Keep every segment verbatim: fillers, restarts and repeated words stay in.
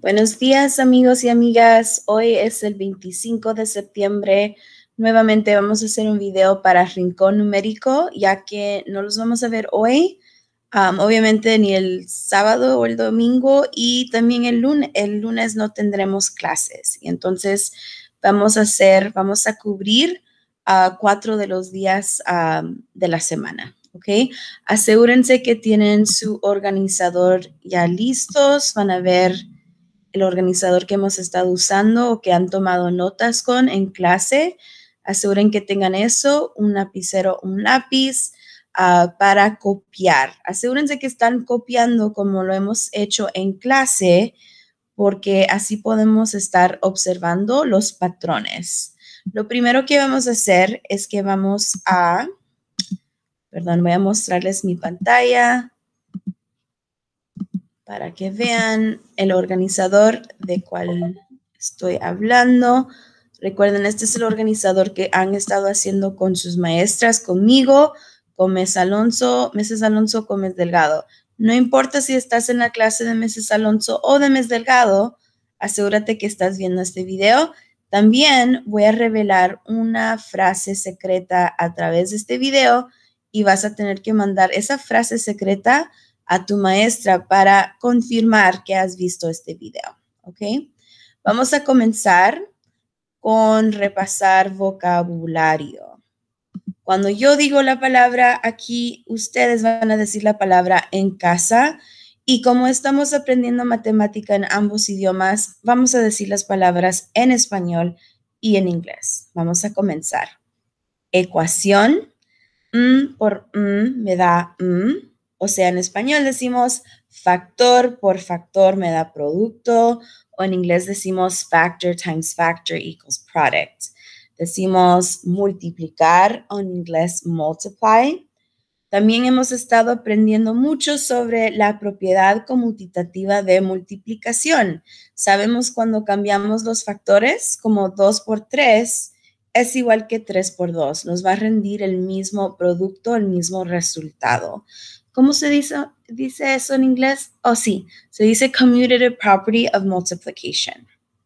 Buenos días, amigos y amigas. Hoy es el veinticinco de septiembre. Nuevamente vamos a hacer un video para Rincón Numérico, ya que no los vamos a ver hoy, um, obviamente ni el sábado o el domingo, y también el lunes, el lunes no tendremos clases. Y entonces vamos a hacer, vamos a cubrir uh, cuatro de los días um, de la semana. ¿Ok? Asegúrense que tienen su organizador ya listos. Van a ver el organizador que hemos estado usando o que han tomado notas con en clase. Aseguren que tengan eso, un lapicero, un lápiz uh, para copiar. Asegúrense que están copiando como lo hemos hecho en clase, porque así podemos estar observando los patrones. Lo primero que vamos a hacer es que vamos a, perdón, voy a mostrarles mi pantalla para que vean el organizador de cual estoy hablando. Recuerden, este es el organizador que han estado haciendo con sus maestras, conmigo, con Miss Alonso, missus Alonso, con Miss Delgado. No importa si estás en la clase de missus Alonso o de Miss Delgado, asegúrate que estás viendo este video. También voy a revelar una frase secreta a través de este video y vas a tener que mandar esa frase secreta a tu maestra para confirmar que has visto este video, ¿ok? Vamos a comenzar con repasar vocabulario. Cuando yo digo la palabra aquí, ustedes van a decir la palabra en casa, y como estamos aprendiendo matemática en ambos idiomas, vamos a decir las palabras en español y en inglés. Vamos a comenzar. Ecuación, mm por mm me da mm. O sea, en español decimos factor por factor me da producto, o en inglés decimos factor times factor equals product. Decimos multiplicar, o en inglés multiply. También hemos estado aprendiendo mucho sobre la propiedad conmutativa de multiplicación. Sabemos cuando cambiamos los factores, como dos por tres, es igual que tres por dos. Nos va a rendir el mismo producto, el mismo resultado. ¿Cómo se dice, dice eso en inglés? Oh, sí, se dice commutative property of multiplication.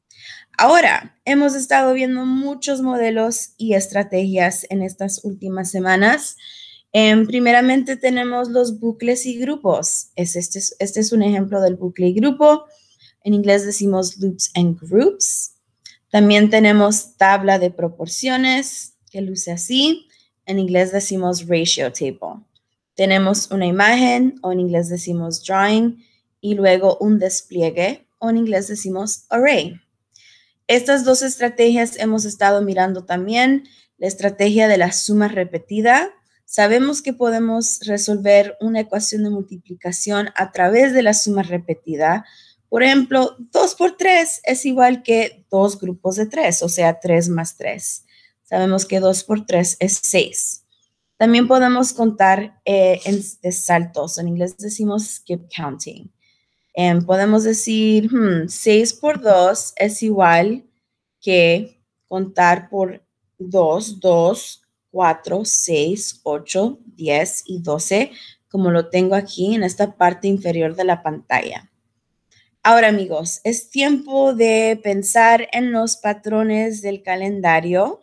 Ahora, hemos estado viendo muchos modelos y estrategias en estas últimas semanas. Eh, primeramente tenemos los bucles y grupos. Es este, este es un ejemplo del bucle y grupo. En inglés decimos loops and groups. También tenemos tabla de proporciones, que luce así. En inglés decimos ratio table. Tenemos una imagen, o en inglés decimos drawing, y luego un despliegue, o en inglés decimos array. Estas dos estrategias hemos estado mirando también. La estrategia de la suma repetida. Sabemos que podemos resolver una ecuación de multiplicación a través de la suma repetida. Por ejemplo, dos por tres es igual que dos grupos de tres, o sea, tres más tres. Sabemos que dos por tres es seis. También podemos contar eh, en de saltos. En inglés decimos skip counting. Eh, podemos decir, hmm, seis por dos es igual que contar por dos, dos, cuatro, seis, ocho, diez y doce, como lo tengo aquí en esta parte inferior de la pantalla. Ahora, amigos, es tiempo de pensar en los patrones del calendario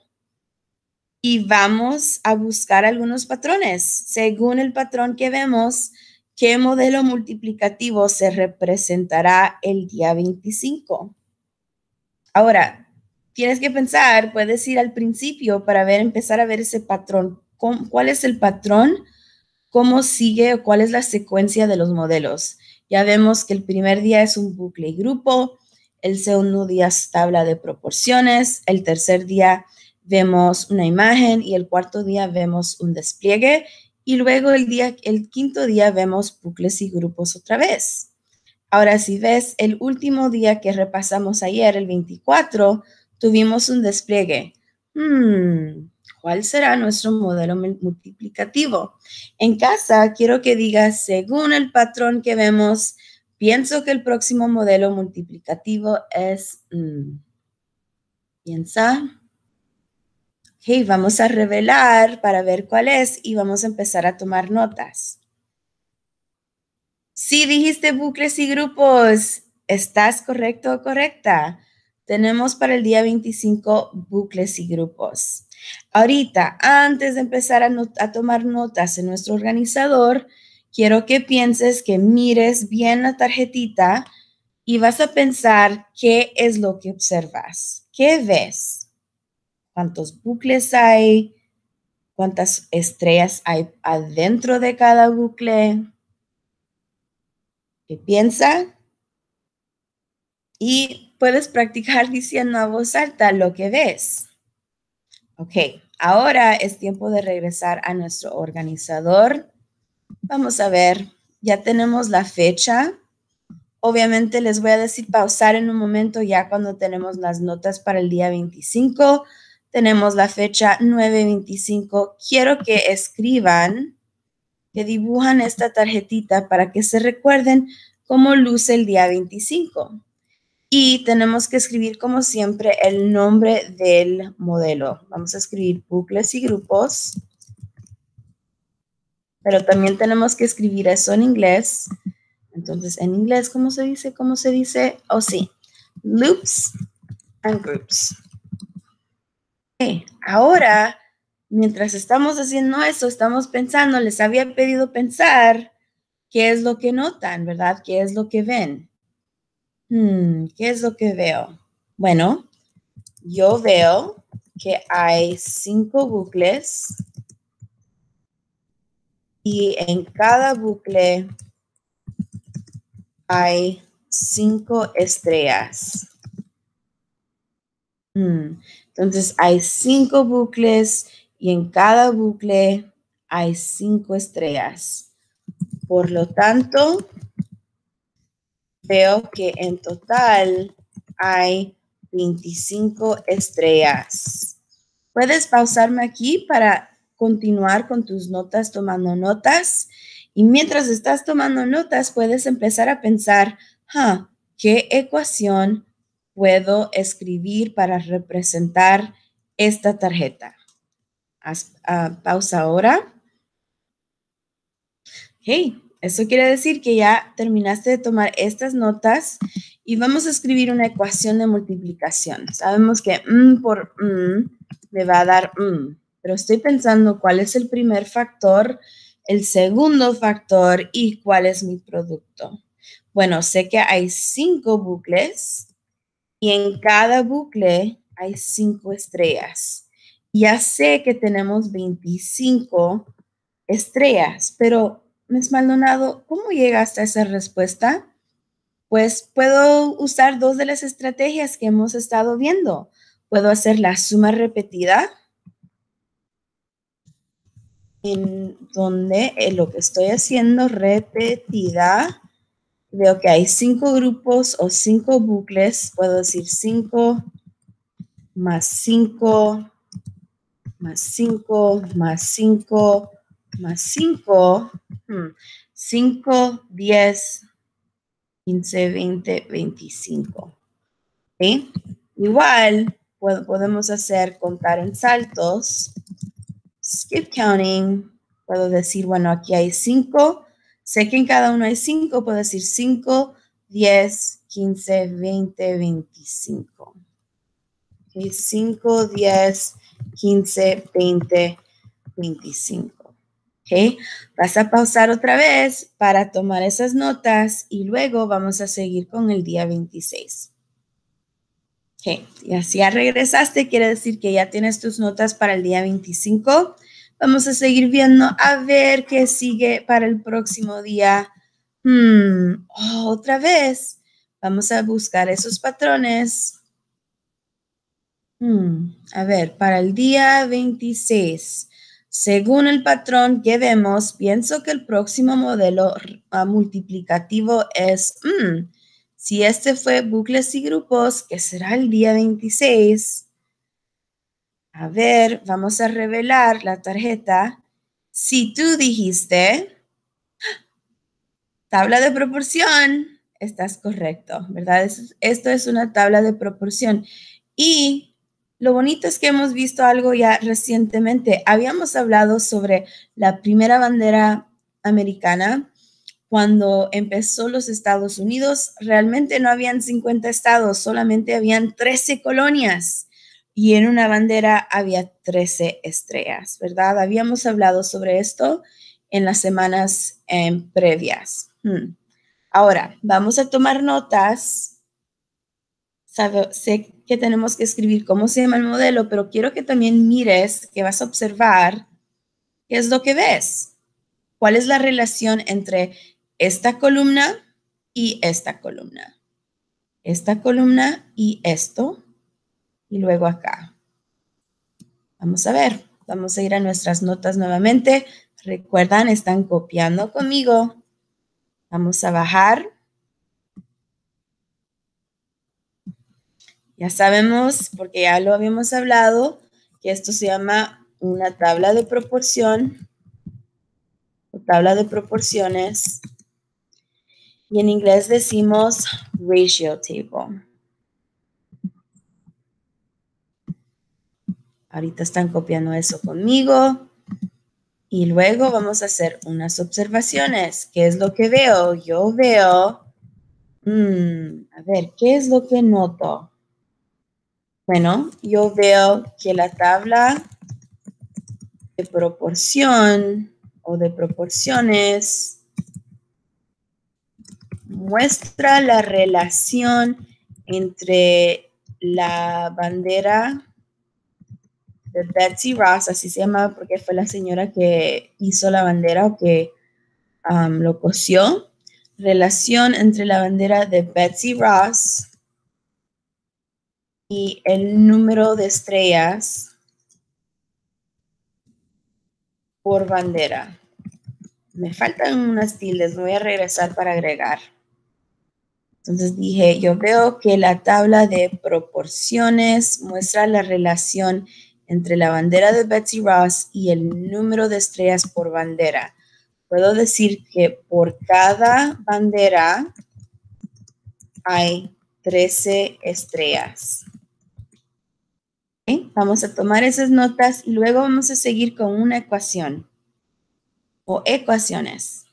y vamos a buscar algunos patrones. Según el patrón que vemos, ¿qué modelo multiplicativo se representará el día veinticinco? Ahora, tienes que pensar, puedes ir al principio para ver, empezar a ver ese patrón. ¿Cuál es el patrón? ¿Cómo sigue o cuál es la secuencia de los modelos? Ya vemos que el primer día es un bucle y grupo, el segundo día es tabla de proporciones, el tercer día vemos una imagen y el cuarto día vemos un despliegue, y luego el, día, el quinto día vemos bucles y grupos otra vez. Ahora, si ves, el último día que repasamos ayer, el veinticuatro, tuvimos un despliegue. Hmm, ¿cuál será nuestro modelo multiplicativo? En casa, quiero que digas, según el patrón que vemos, pienso que el próximo modelo multiplicativo es... Hmm, piensa. Ok, vamos a revelar para ver cuál es y vamos a empezar a tomar notas. Sí, dijiste bucles y grupos. ¿Estás correcto o correcta? Tenemos para el día veinticinco bucles y grupos. Ahorita, antes de empezar a, not- a tomar notas en nuestro organizador, quiero que pienses, que mires bien la tarjetita y vas a pensar qué es lo que observas. ¿Qué ves? ¿Cuántos bucles hay? ¿Cuántas estrellas hay adentro de cada bucle? ¿Qué piensa? Y puedes practicar diciendo a voz alta lo que ves. Ok, ahora es tiempo de regresar a nuestro organizador. Vamos a ver, ya tenemos la fecha. Obviamente les voy a decir pausar en un momento ya cuando tenemos las notas para el día veinticinco. Tenemos la fecha nueve veinticinco. Quiero que escriban, que dibujan esta tarjetita para que se recuerden cómo luce el día veinticinco. Y tenemos que escribir, como siempre, el nombre del modelo. Vamos a escribir bucles y grupos, pero también tenemos que escribir eso en inglés. Entonces, en inglés, ¿cómo se dice? ¿Cómo se dice? Oh, sí. Loops and groups. Okay. Ahora, mientras estamos haciendo eso, estamos pensando, les había pedido pensar qué es lo que notan, ¿verdad? ¿Qué es lo que ven? Hmm, ¿qué es lo que veo? Bueno, yo veo que hay cinco bucles y en cada bucle hay cinco estrellas. Hmm, Entonces hay cinco bucles y en cada bucle hay cinco estrellas. Por lo tanto, veo que en total hay veinticinco estrellas. Puedes pausarme aquí para continuar con tus notas, tomando notas. Y mientras estás tomando notas, puedes empezar a pensar, huh, ¿qué ecuación puedo escribir para representar esta tarjeta? Haz, uh, pausa ahora. Hey, eso quiere decir que ya terminaste de tomar estas notas y vamos a escribir una ecuación de multiplicación. Sabemos que mm por mm me va a dar mm, pero estoy pensando cuál es el primer factor, el segundo factor y cuál es mi producto. Bueno, sé que hay cinco bucles y en cada bucle hay cinco estrellas. Ya sé que tenemos veinticinco estrellas, pero Miss Maldonado, ¿cómo llegaste a esa respuesta? Pues puedo usar dos de las estrategias que hemos estado viendo. Puedo hacer la suma repetida, en donde eh, lo que estoy haciendo repetida, veo que hay cinco grupos o cinco bucles. Puedo decir cinco más cinco más cinco más cinco más cinco. cinco, diez, quince, veinte, veinticinco. ¿Sí? Igual podemos hacer contar en saltos. Skip counting. Puedo decir, bueno, aquí hay cinco. Sé que en cada uno hay cinco. Puedo decir cinco, diez, quince, veinte, veinticinco. Okay, cinco, diez, quince, veinte, veinticinco. Okay. Vas a pausar otra vez para tomar esas notas y luego vamos a seguir con el día veintiséis. Ok, y así ya regresaste, quiere decir que ya tienes tus notas para el día veinticinco. Vamos a seguir viendo a ver qué sigue para el próximo día. Hmm, oh, otra vez. Vamos a buscar esos patrones. Hmm, a ver, para el día veintiséis, según el patrón que vemos, pienso que el próximo modelo uh, multiplicativo es... Hmm, si este fue bucles y grupos, ¿qué será el día veintiséis? A ver, vamos a revelar la tarjeta. Si tú dijiste tabla de proporción, estás correcto, ¿verdad? Esto es una tabla de proporción. Y lo bonito es que hemos visto algo ya recientemente. Habíamos hablado sobre la primera bandera americana. cuando empezó los Estados Unidos, realmente no habían cincuenta estados, solamente habían trece colonias. Y en una bandera había trece estrellas, ¿verdad? Habíamos hablado sobre esto en las semanas eh, previas. Hmm. Ahora, vamos a tomar notas. Sabe, sé que tenemos que escribir cómo se llama el modelo, pero quiero que también mires, que vas a observar qué es lo que ves. ¿Cuál es la relación entre esta columna y esta columna? Esta columna y esto, y luego acá. Vamos a ver, vamos a ir a nuestras notas nuevamente. Recuerdan, están copiando conmigo. Vamos a bajar. Ya sabemos, porque ya lo habíamos hablado, que esto se llama una tabla de proporción o tabla de proporciones. Y en inglés decimos ratio table. Ahorita están copiando eso conmigo. Y luego vamos a hacer unas observaciones. ¿Qué es lo que veo? Yo veo, mmm, a ver, ¿qué es lo que noto? Bueno, yo veo que la tabla de proporción o de proporciones muestra la relación entre la bandera de Betsy Ross, así se llama porque fue la señora que hizo la bandera o que um, lo cosió, relación entre la bandera de Betsy Ross y el número de estrellas por bandera. Me faltan unas tildes, voy a regresar para agregar. Entonces dije, yo veo que la tabla de proporciones muestra la relación entre la bandera de Betsy Ross y el número de estrellas por bandera. Puedo decir que por cada bandera hay trece estrellas. ¿Okay? Vamos a tomar esas notas y luego vamos a seguir con una ecuación o ecuaciones.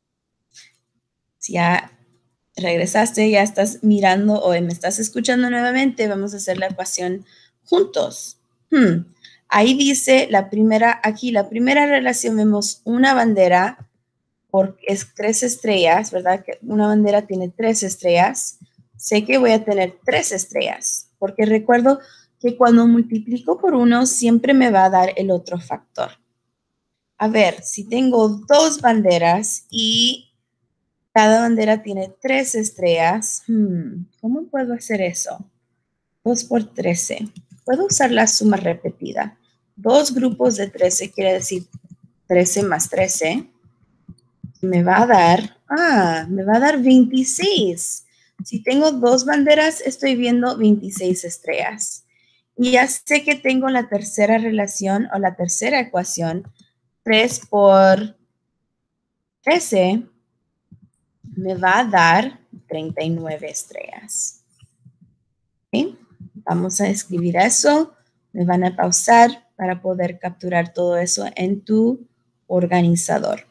Si ya regresaste, ya estás mirando o me estás escuchando nuevamente, vamos a hacer la ecuación juntos. Hmm. Ahí dice la primera, aquí la primera relación vemos una bandera por es tres estrellas, ¿verdad? Que una bandera tiene tres estrellas. Sé que voy a tener tres estrellas, porque recuerdo que cuando multiplico por uno siempre me va a dar el otro factor. A ver, si tengo dos banderas y cada bandera tiene tres estrellas. Hmm, ¿cómo puedo hacer eso? dos por trece. Puedo usar la suma repetida. Dos grupos de trece quiere decir trece más trece. Me va a dar, ah, me va a dar veintiséis. Si tengo dos banderas, estoy viendo veintiséis estrellas. Y ya sé que tengo la tercera relación o la tercera ecuación. tres por trece me va a dar treinta y nueve estrellas. ¿Okay? Vamos a escribir eso. Me van a pausar para poder capturar todo eso en tu organizador.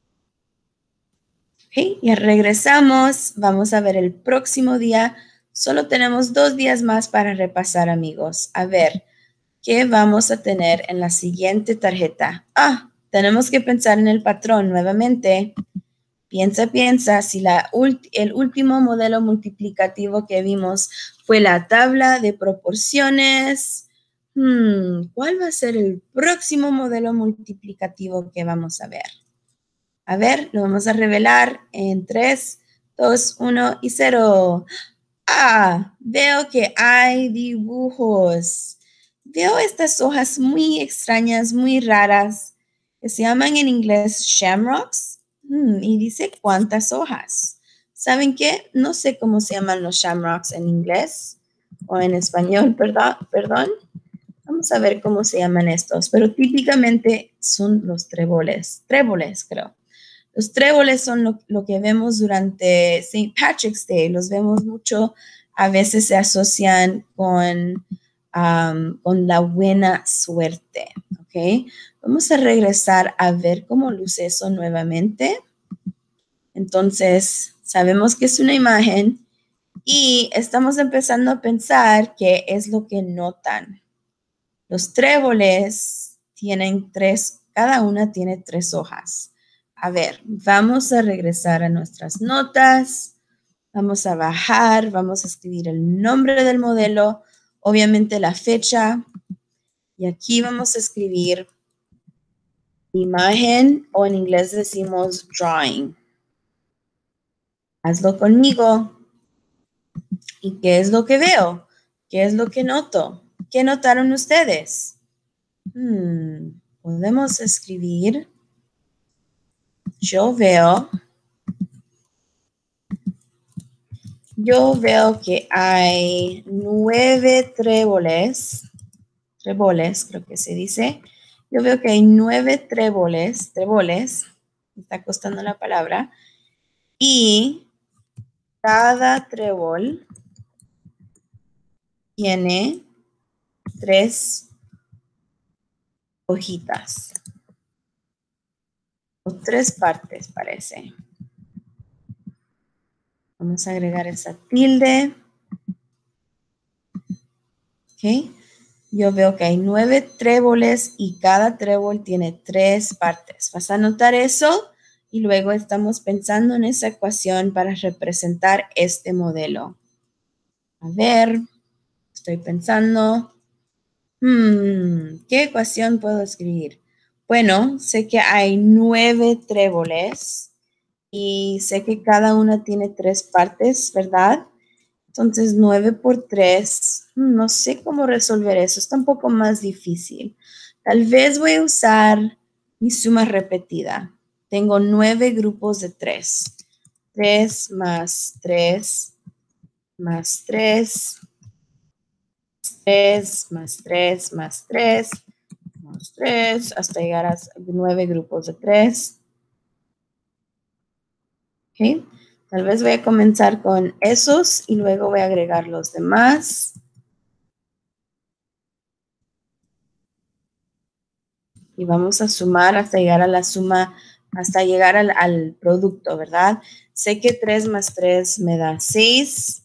Okay, ya regresamos. Vamos a ver el próximo día. Solo tenemos dos días más para repasar, amigos. A ver, ¿qué vamos a tener en la siguiente tarjeta? Ah, tenemos que pensar en el patrón nuevamente. Piensa, piensa, si la el último modelo multiplicativo que vimos fue la tabla de proporciones. Hmm, ¿cuál va a ser el próximo modelo multiplicativo que vamos a ver? A ver, lo vamos a revelar en tres, dos, uno y cero. Ah, veo que hay dibujos. Veo estas hojas muy extrañas, muy raras, que se llaman en inglés shamrocks. Hmm, y dice cuántas hojas. ¿Saben qué? No sé cómo se llaman los shamrocks en inglés o en español, perdón, perdón. Vamos a ver cómo se llaman estos, pero típicamente son los tréboles, tréboles creo. Los tréboles son lo, lo que vemos durante Saint Patrick's Day, los vemos mucho, a veces se asocian con, um, con la buena suerte, ¿ok? Vamos a regresar a ver cómo luce eso nuevamente. Entonces, sabemos que es una imagen y estamos empezando a pensar qué es lo que notan. Los tréboles tienen tres, cada una tiene tres hojas. A ver, vamos a regresar a nuestras notas. Vamos a bajar, vamos a escribir el nombre del modelo, obviamente la fecha. Y aquí vamos a escribir imagen, o en inglés decimos drawing. Hazlo conmigo. ¿Y qué es lo que veo? ¿Qué es lo que noto? ¿Qué notaron ustedes? Hmm, podemos escribir, yo veo, yo veo que hay nueve tréboles, tréboles creo que se dice. Yo veo que hay nueve tréboles, tréboles, me está costando la palabra, y cada trébol tiene tres hojitas, o tres partes parece. Vamos a agregar esa tilde. Ok. Yo veo que hay nueve tréboles y cada trébol tiene tres partes. Vas a anotar eso y luego estamos pensando en esa ecuación para representar este modelo. A ver, estoy pensando. Hmm, ¿qué ecuación puedo escribir? Bueno, sé que hay nueve tréboles y sé que cada una tiene tres partes, ¿verdad? Entonces, nueve por tres, no sé cómo resolver eso, está un poco más difícil. Tal vez voy a usar mi suma repetida. Tengo nueve grupos de tres. tres más tres más tres, tres más tres más tres más tres, hasta llegar a nueve grupos de tres. ¿Ok? Tal vez voy a comenzar con esos y luego voy a agregar los demás. Y vamos a sumar hasta llegar a la suma, hasta llegar al, al producto, ¿verdad? Sé que tres más tres me da seis.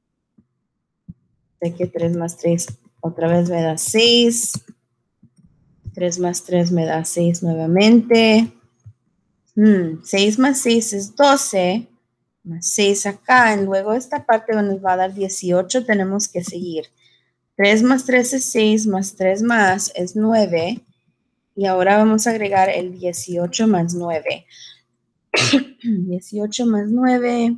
Sé que tres más tres otra vez me da seis. tres más tres me da seis nuevamente. Hmm, seis más seis es doce. Más seis acá. Y luego esta parte nos va a dar dieciocho. Tenemos que seguir. tres más tres es seis, más tres más es nueve. Y ahora vamos a agregar el dieciocho más nueve. dieciocho más nueve.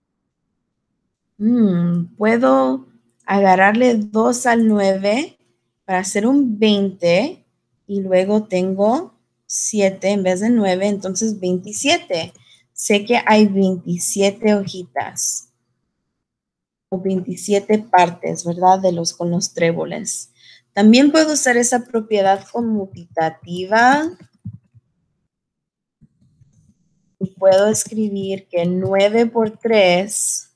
Mm, puedo agarrarle dos al nueve para hacer un veinte. Y luego tengo siete en vez de nueve, entonces veintisiete. Sé que hay veintisiete hojitas o veintisiete partes, ¿verdad? De los con los tréboles. También puedo usar esa propiedad conmutativa. Y puedo escribir que nueve por tres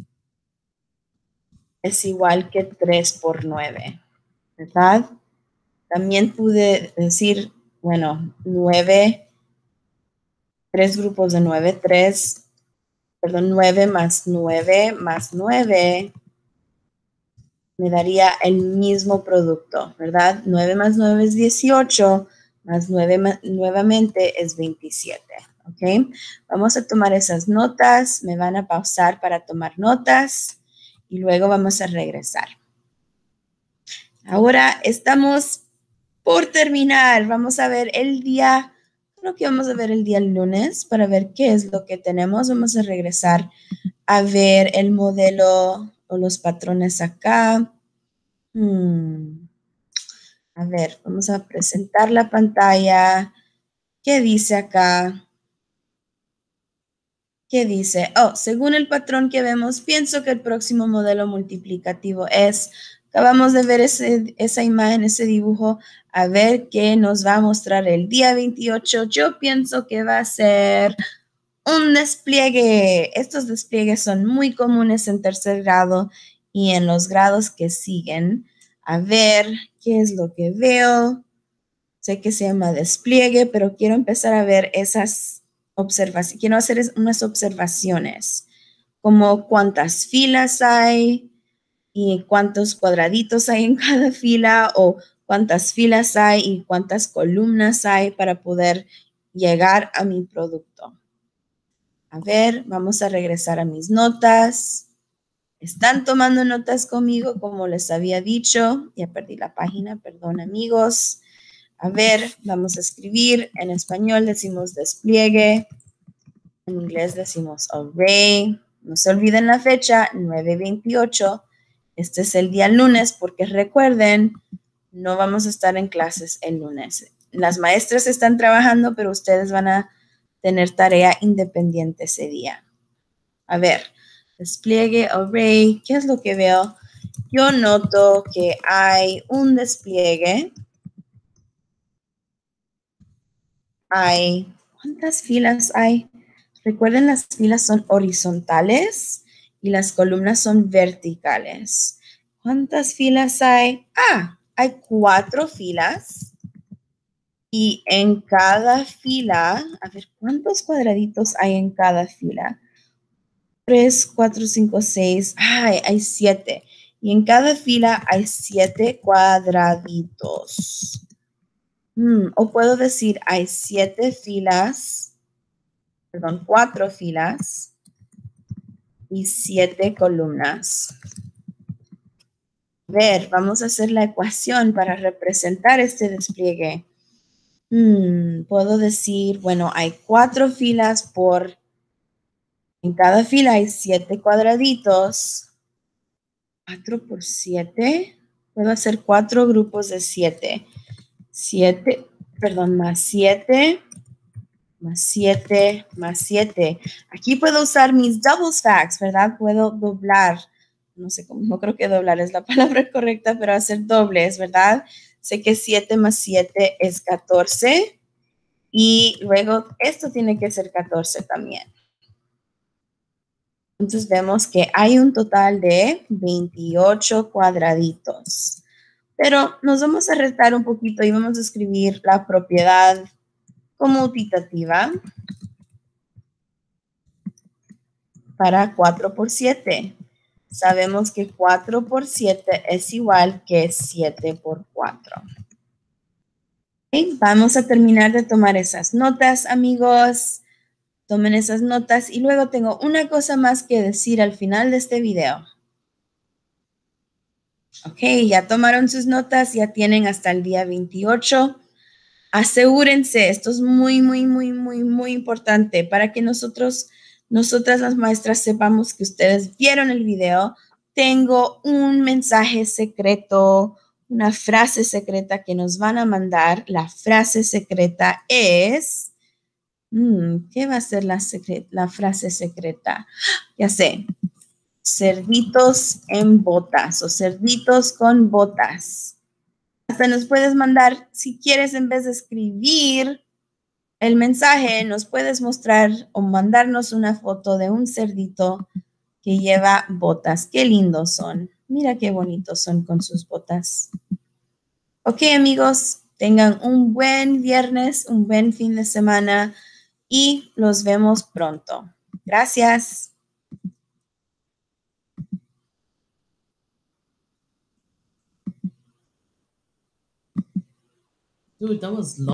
es igual que tres por nueve, ¿verdad? También pude decir, bueno, nueve, tres grupos de nueve, tres, perdón, nueve más nueve más nueve me daría el mismo producto, ¿verdad? nueve más nueve es dieciocho, más nueve más, nuevamente es veintisiete, ¿ok? Vamos a tomar esas notas, me van a pausar para tomar notas y luego vamos a regresar. Ahora estamos por terminar. Vamos a ver el día, creo que vamos a ver el día lunes para ver qué es lo que tenemos. Vamos a regresar a ver el modelo o los patrones acá. Hmm. A ver, vamos a presentar la pantalla. ¿Qué dice acá? ¿Qué dice? Oh, según el patrón que vemos, pienso que el próximo modelo multiplicativo es, acabamos de ver ese, esa imagen, ese dibujo, a ver qué nos va a mostrar el día veintiocho. Yo pienso que va a ser un despliegue. Estos despliegues son muy comunes en tercer grado y en los grados que siguen. A ver, ¿qué es lo que veo? Sé que se llama despliegue, pero quiero empezar a ver esas observaciones. Quiero hacer unas observaciones, como cuántas filas hay y cuántos cuadraditos hay en cada fila, o cuántas filas hay y cuántas columnas hay para poder llegar a mi producto. A ver, vamos a regresar a mis notas. ¿Están tomando notas conmigo como les había dicho? Ya perdí la página, perdón amigos. A ver, vamos a escribir. En español decimos despliegue. En inglés decimos array. No se olviden la fecha, nueve veintiocho. Este es el día lunes porque recuerden, no vamos a estar en clases el lunes. Las maestras están trabajando, pero ustedes van a tener tarea independiente ese día. A ver, despliegue, array, ¿qué es lo que veo? Yo noto que hay un despliegue. Hay, ¿cuántas filas hay? Recuerden, las filas son horizontales y las columnas son verticales. ¿Cuántas filas hay? Ah, hay cuatro filas. Y en cada fila, a ver, ¿cuántos cuadraditos hay en cada fila? Tres, cuatro, cinco, seis. Ay, hay siete. Y en cada fila hay siete cuadraditos. Hmm, o puedo decir, hay siete filas, perdón, cuatro filas y siete columnas. A ver, vamos a hacer la ecuación para representar este despliegue. Hmm, puedo decir, bueno, hay cuatro filas por, en cada fila hay siete cuadraditos. cuatro por siete, puedo hacer cuatro grupos de siete. siete, perdón, más siete, más siete, más siete. Aquí puedo usar mis double stacks, ¿verdad? Puedo doblar. No sé cómo, no creo que doblar es la palabra correcta, pero hacer dobles, ¿verdad? Sé que siete más siete es catorce. Y luego esto tiene que ser catorce también. Entonces vemos que hay un total de veintiocho cuadraditos. Pero nos vamos a retar un poquito y vamos a escribir la propiedad conmutativa para cuatro por siete. Sabemos que cuatro por siete es igual que siete por cuatro. Okay, vamos a terminar de tomar esas notas, amigos. Tomen esas notas y luego tengo una cosa más que decir al final de este video. Ok, ya tomaron sus notas, ya tienen hasta el día veintiocho. Asegúrense, esto es muy, muy, muy, muy, muy importante para que nosotros, nosotras las maestras sepamos que ustedes vieron el video. Tengo un mensaje secreto, una frase secreta que nos van a mandar. La frase secreta es, hmm, ¿qué va a ser la, secre- la frase secreta? Ya sé, cerditos en botas o cerditos con botas. Hasta nos puedes mandar, si quieres, en vez de escribir el mensaje, nos puedes mostrar o mandarnos una foto de un cerdito que lleva botas. Qué lindos son. Mira qué bonitos son con sus botas. Ok, amigos, tengan un buen viernes, un buen fin de semana y los vemos pronto. Gracias. Dude, that was long.